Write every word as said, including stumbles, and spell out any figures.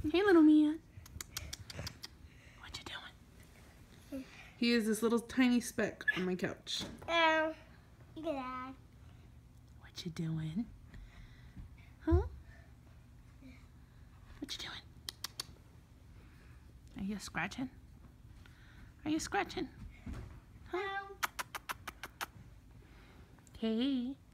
Hey, little man. What you doing? He is this little tiny speck on my couch. Um, yeah. What you doing? Huh? What you doing? Are you scratching? Are you scratching? Huh? Um, Hey.